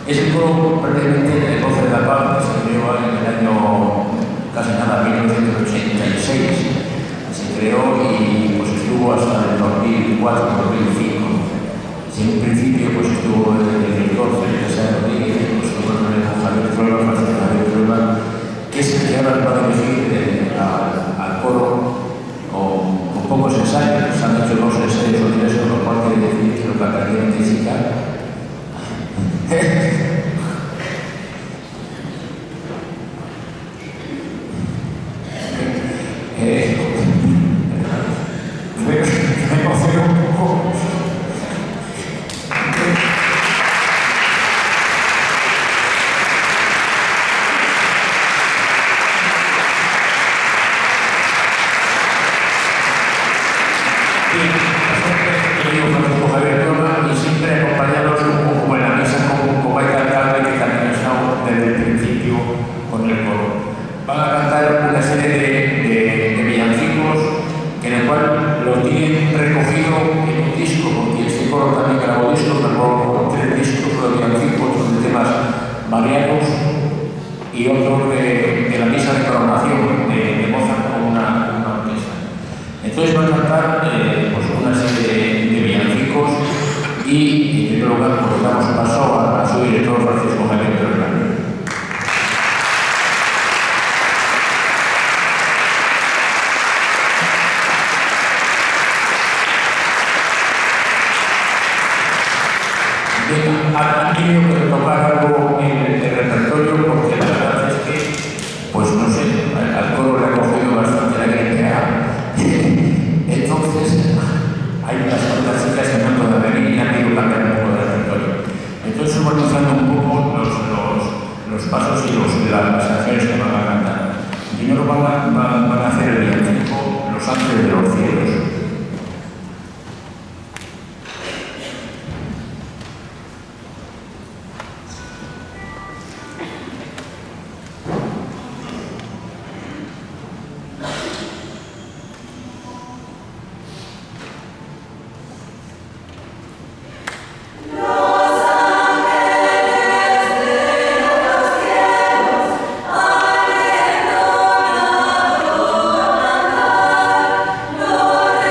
Es el coro prácticamente el Voz de la Paz, que se creó en el año casi nada, 1986. Se creó y pues estuvo hasta el 2004-2005. Si en un principio pues estuvo el director Felipe Sáenz Rodríguez, pues luego con Javier Trueba, que es el que ahora va a dirigir al coro con pocos ensayos. Se han hecho 2 ensayos o 3, con lo cual quiere decir que lo cantaría en física. Me emociono un poco. Y siempre acompañados como en la misa como hay cantante que también ha estado desde el principio con el coro. Van a cantar una serie de villancicos en el cual lo tienen recogido en un disco, porque este coro también grabó discos, grabó 3 discos de villancicos de temas marianos y otro de la misa de coronación de Mozart con una orquesta. Entonces van a cantar pues una serie de villancicos y en primer lugar pues damos paso a su director Francisco Javier Trueba. Han tenido que tocar algo en el repertorio porque la verdad es que, pues no sé, al coro le ha cogido bastante la gripe A. Entonces, hay unas cuantas chicas que no han podido venir y han tenido que cambiar un poco de repertorio. Entonces, organizando un poco los pasos y las canciones que van a cantar. Primero van a hacer el villancico Los Ángeles de los Cielos. Lord,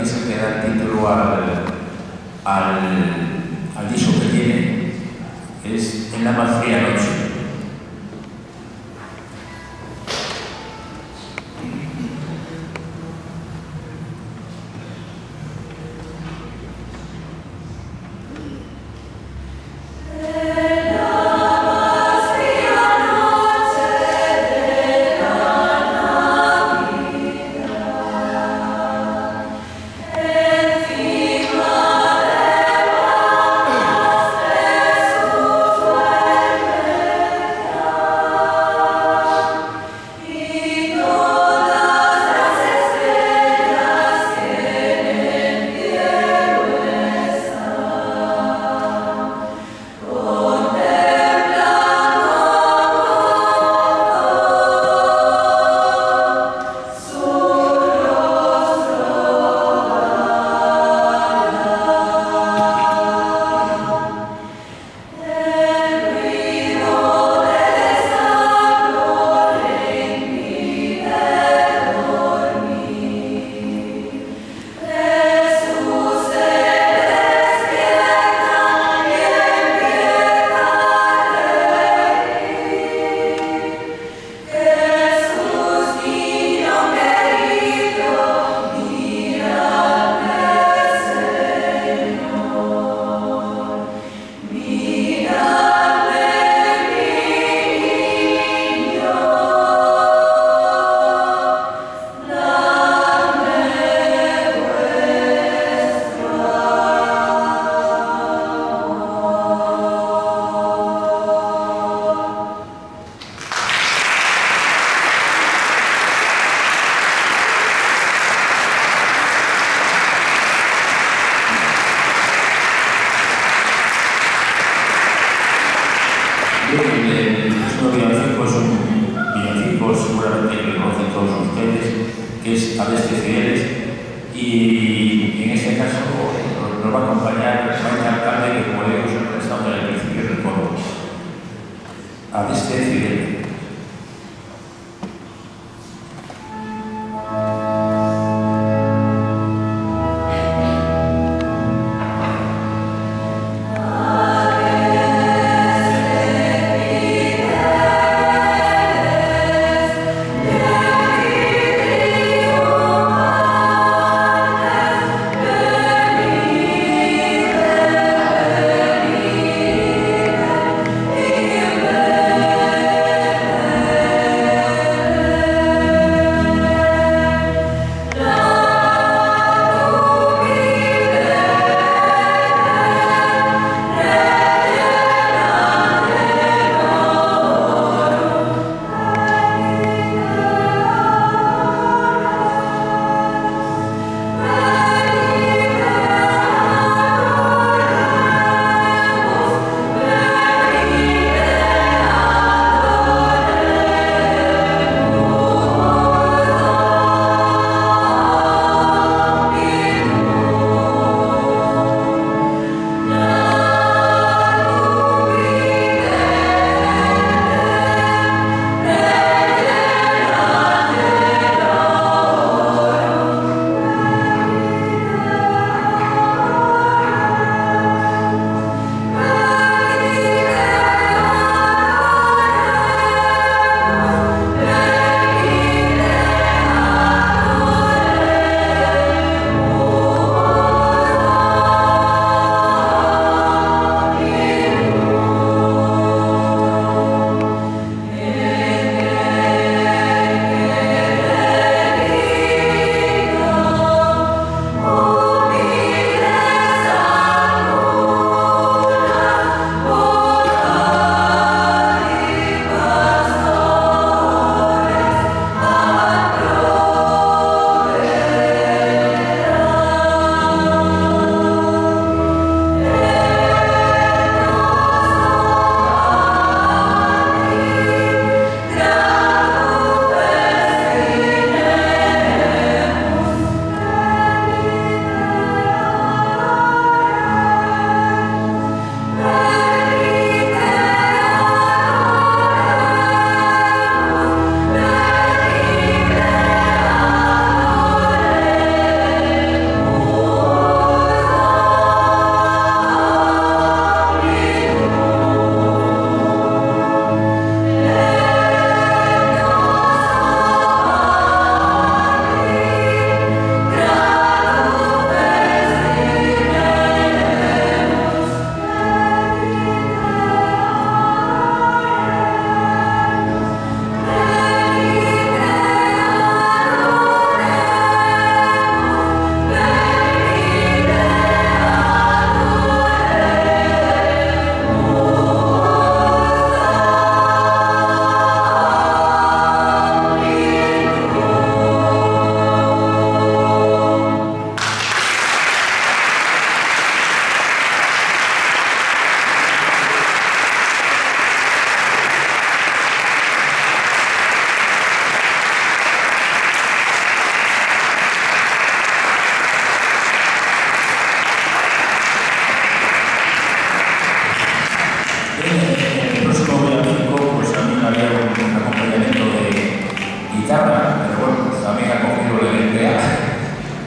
también es el que da título al disco que tiene, es En la más fría noche. El próximo villancico es un villancico, seguramente que lo conocen todos ustedes, que es Adeste Fieles, y en este caso nos va a acompañar Maite Alcalde, que como digo, siempre ha estado en el principio del coro. Adeste Fieles.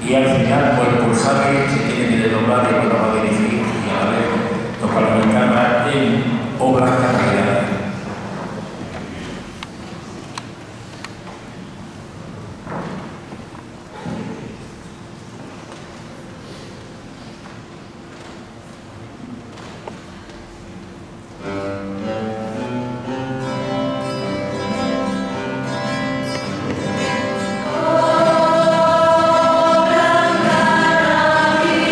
y al final pues sabe se tiene que desdoblar y cuando va a dirigir y a la vez toca la guitarra en obras carreras. Oh,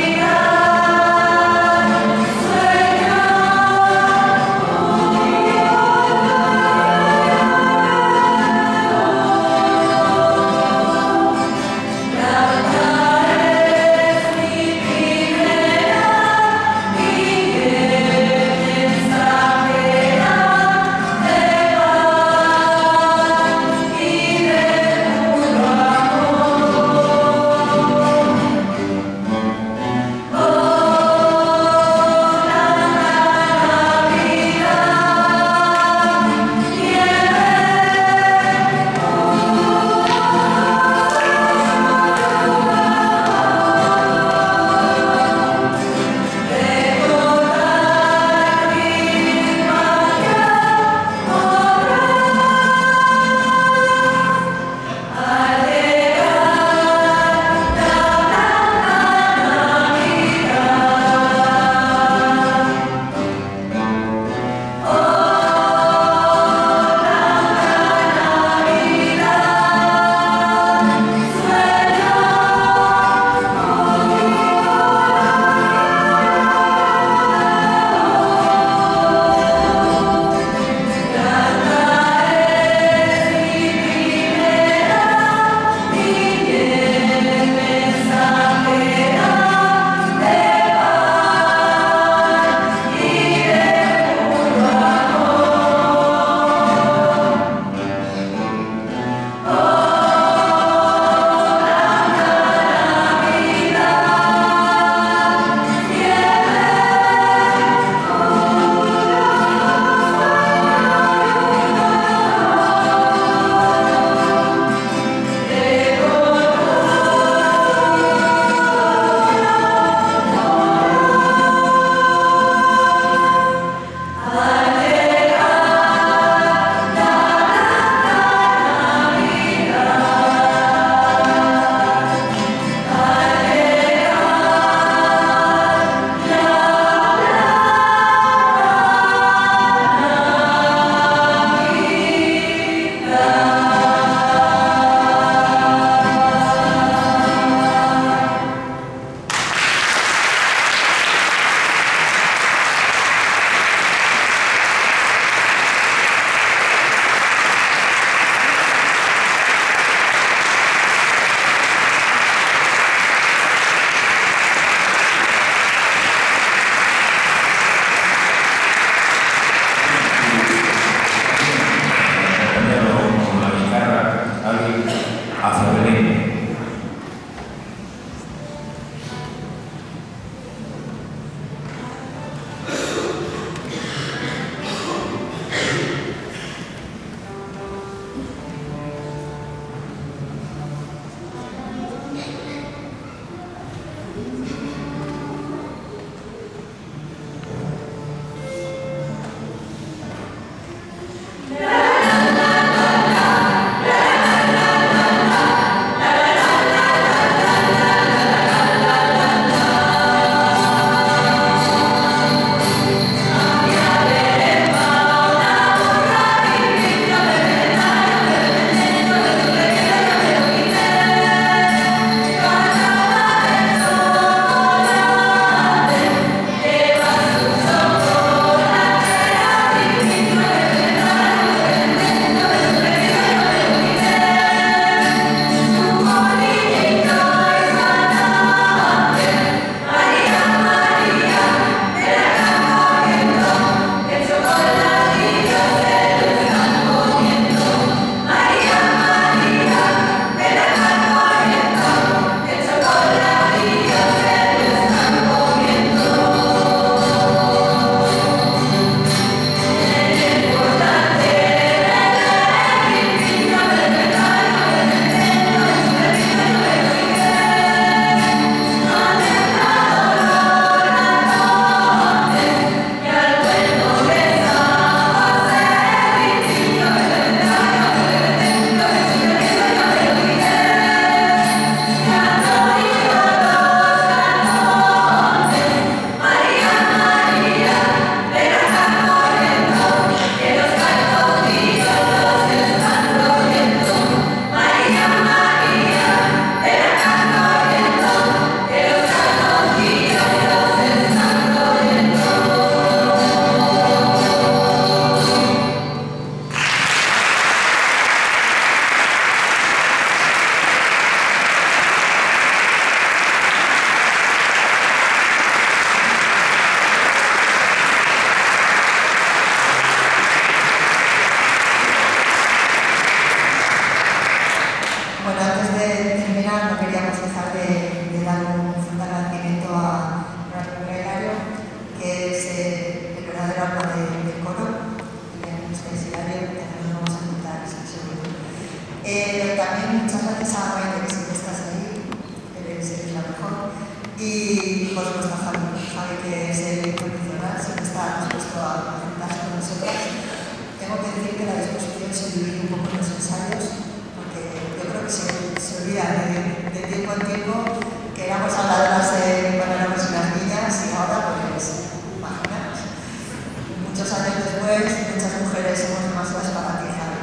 que es el incondicional, siempre está dispuesto a sentarse con nosotros. Tengo que decir que la disposición se divide un poco en los ensayos, porque yo creo que se olvida de tiempo en tiempo que éramos habladoras cuando éramos unas niñas y ahora, pues, imaginaos. Muchos años después, muchas mujeres somos demasiado esparatistas.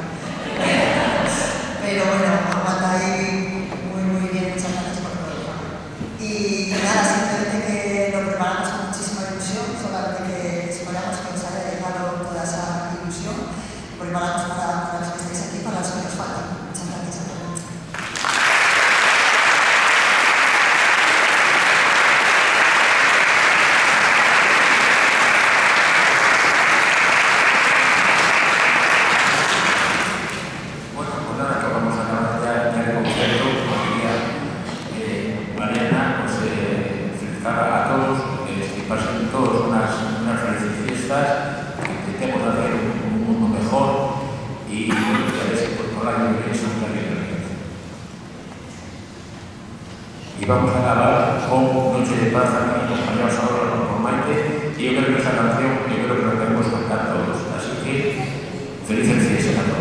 Pero bueno, aguanta ahí muy bien, muchas gracias por todo. Y nada, simplemente que lo preparamos con muchísima ilusión, solamente que esperamos que os haya llegado toda esa ilusión. Preparamos para los que estáis aquí, para los que nos faltan. Muchas gracias a todos. A todos, que pasen todos unas felices fiestas, que intentemos hacer un mundo mejor y ya ves que por el año que viene son una bien. Y vamos a acabar con Noche de Paz, aquí acompañados ahora con Maite, y yo creo que esta canción, yo creo que la podemos cantar todos, así que felices fiestas a todos.